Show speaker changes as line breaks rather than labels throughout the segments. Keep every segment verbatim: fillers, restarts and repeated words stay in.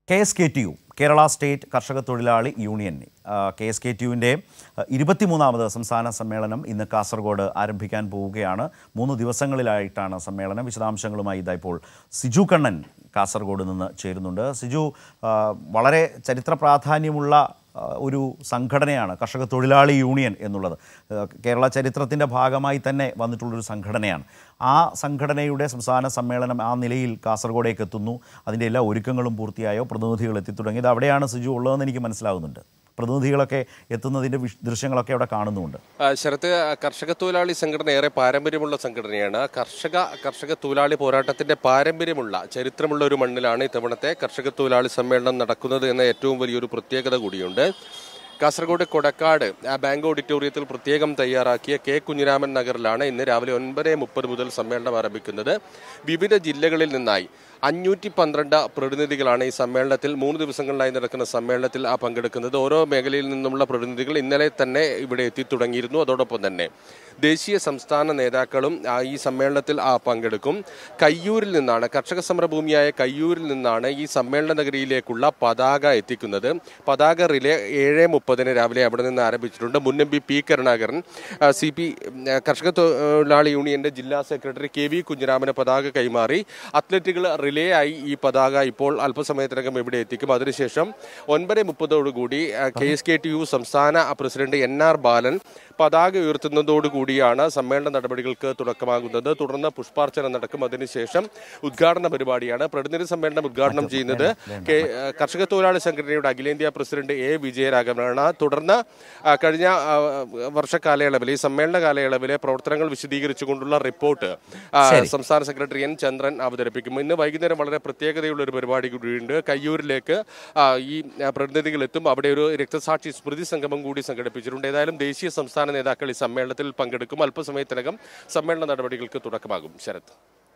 K S K T U Kerala state കർഷക തൊഴിലാളി union K S K T യുവിൻ്റെ ഇരുപത്തിമൂന്നാമത് സംസ്ഥാന സമ്മേളനം ഇന്ന് കാസർഗോഡ് ആരംഭിക്കാൻ പോവുകയാണ്. മൂന്ന് ദിവസങ്ങളിലായിട്ടാണ് സമ്മേളനം. വിശദാംശങ്ങളുമായി ഇതാ ഇപ്പോൾ സിജു കണ്ണൻ കാസർഗോഡ് നിന്ന് ചേരുന്നുണ്ട്. സിജു, വളരെ ചരിത്ര പ്രാധാന്യമുള്ള ഒരു സംഘടനയാണ് കർഷക തൊഴിലാളി യൂണിയൻ എന്നുള്ളത്. കേരള ചരിത്രത്തിൻ്റെ ഭാഗമായി തന്നെ വന്നിട്ടുള്ളൊരു സംഘടനയാണ്. ആ സംഘടനയുടെ സംസ്ഥാന സമ്മേളനം ആ നിലയിൽ കാസർഗോഡേക്ക് എത്തുന്നു. അതിൻ്റെ എല്ലാ ഒരുക്കങ്ങളും പൂർത്തിയായോ? പ്രതിനിധികൾ എത്തിത്തുടങ്ങിയത് അവിടെയാണ് സിജു ഉള്ളതെന്ന് എനിക്ക് മനസ്സിലാകുന്നുണ്ട്. പ്രതിനിധികളൊക്കെ എത്തുന്നതിൻ്റെ ദൃശ്യങ്ങളൊക്കെ അവിടെ കാണുന്നുണ്ട്.
ശരത്ത്, കർഷക തൊഴിലാളി സംഘടന ഏറെ പാരമ്പര്യമുള്ള സംഘടനയാണ്. കർഷക കർഷക തൊഴിലാളി പോരാട്ടത്തിന്റെ പാരമ്പര്യമുള്ള ചരിത്രമുള്ള ഒരു മണ്ണിലാണ് ഇത്തവണത്തെ കർഷക തൊഴിലാളി സമ്മേളനം നടക്കുന്നത് എന്ന ഏറ്റവും വലിയൊരു പ്രത്യേകത കൂടിയുണ്ട്. കാസർഗോഡ് കൊടക്കാട് ബാങ്ക് ഓഡിറ്റോറിയത്തിൽ പ്രത്യേകം തയ്യാറാക്കിയ കെ കുഞ്ഞിരാമൻ നഗറിലാണ് ഇന്ന് രാവിലെ ഒൻപത് മുപ്പത് മുതൽ സമ്മേളനം ആരംഭിക്കുന്നത്. വിവിധ ജില്ലകളിൽ നിന്നായി അഞ്ഞൂറ്റി പന്ത്രണ്ട് പ്രതിനിധികളാണ് ഈ സമ്മേളനത്തിൽ മൂന്ന് ദിവസങ്ങളിലായി നടക്കുന്ന സമ്മേളനത്തിൽ ആ പങ്കെടുക്കുന്നത്. ഓരോ മേഖലയിൽ നിന്നുമുള്ള പ്രതിനിധികൾ ഇന്നലെ തന്നെ ഇവിടെ എത്തിത്തുടങ്ങിയിരുന്നു. അതോടൊപ്പം തന്നെ ദേശീയ സംസ്ഥാന നേതാക്കളും ഈ സമ്മേളനത്തിൽ ആ പങ്കെടുക്കും. കയ്യൂരിൽ നിന്നാണ്, കർഷക സമരഭൂമിയായ കയ്യൂരിൽ നിന്നാണ് ഈ സമ്മേളന നഗരിയിലേക്കുള്ള പതാക എത്തിക്കുന്നത്. പതാക റിലേ ഏഴ് മുപ്പതിന് രാവിലെ അവിടെ നിന്ന് ആരംഭിച്ചിട്ടുണ്ട്. മുൻ M P P Karunakaran, C P കർഷക തൊഴിലാളി യൂണിയന്റെ ജില്ലാ സെക്രട്ടറി കെ വി കുഞ്ഞിരാമന് പതാക കൈമാറി. അത്ലറ്റുകൾ റിലേ ആയി ഈ പതാക ഇപ്പോൾ അല്പസമയത്തിനകം ഇവിടെ എത്തിക്കും. അതിനുശേഷം ഒൻപത് മുപ്പതോടുകൂടി K S K T U സംസ്ഥാന പ്രസിഡന്റ് എൻ ആർ ബാലൻ പതാക ഉയർത്തുന്നതോടുകൂടിയാണ് സമ്മേളന നടപടികൾക്ക് തുടക്കമാകുന്നത്. തുടർന്ന് പുഷ്പാർച്ചന നടക്കും. അതിനുശേഷം ഉദ്ഘാടന പരിപാടിയാണ്. പ്രതിനിധി സമ്മേളനം ഉദ്ഘാടനം ചെയ്യുന്നത് കർഷക തൊഴിലാളി സംഘടനയുടെ അഖിലേന്ത്യാ പ്രസിഡന്റ് എ വിജയരാഘവനാണ്. തുടർന്ന് കഴിഞ്ഞ വർഷ കാലയളവിൽ ഈ സമ്മേളന കാലയളവിലെ പ്രവർത്തനങ്ങൾ വിശദീകരിച്ചുകൊണ്ടുള്ള റിപ്പോർട്ട് സംസ്ഥാന സെക്രട്ടറി എൻ ചന്ദ്രൻ അവതരിപ്പിക്കും. ഇന്ന് വൈകുന്നേരം വളരെ പ്രത്യേകതയുള്ള ഒരു പരിപാടി കൂടിയുണ്ട്. കയ്യൂരിലേക്ക് ഈ പ്രതിനിധികൾ എത്തും. അവിടെ ഒരു രക്തസാക്ഷി സ്മൃതി സംഗമം കൂടി സംഘടിപ്പിച്ചിട്ടുണ്ട്. ഏതായാലും ദേശീയ സംസ്ഥാന നേതാക്കൾ ഈ സമ്മേളനത്തിൽ പങ്കെടുക്കും. അല്പസമയത്തിനകം സമ്മേളന നടപടികൾക്ക് തുടക്കമാകും. ശരത്,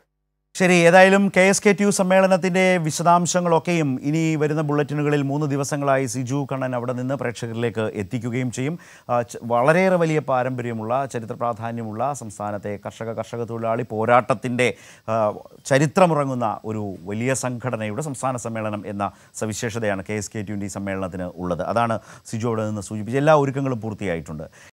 ശരി. ഏതായാലും K S K T U സമ്മേളനത്തിൻ്റെ വിശദാംശങ്ങളൊക്കെയും ഇനി വരുന്ന ബുള്ളറ്റിനുകളിൽ മൂന്ന് ദിവസങ്ങളായി സിജു കണ്ണൻ അവിടെ നിന്ന് പ്രേക്ഷകരിലേക്ക് എത്തിക്കുകയും ചെയ്യും. വളരെയേറെ വലിയ പാരമ്പര്യമുള്ള, ചരിത്ര പ്രാധാന്യമുള്ള സംസ്ഥാനത്തെ കർഷക കർഷക തൊഴിലാളി പോരാട്ടത്തിൻ്റെ ചരിത്രമുറങ്ങുന്ന ഒരു വലിയ സംഘടനയുടെ സംസ്ഥാന സമ്മേളനം എന്ന സവിശേഷതയാണ് കെ എസ് കെ ടി യുവിൻ്റെ ഈ സമ്മേളനത്തിന് ഉള്ളത്. അതാണ് സിജു അവിടെ നിന്ന് സൂചിപ്പിച്ചത്. എല്ലാ ഒരുക്കങ്ങളും പൂർത്തിയായിട്ടുണ്ട്.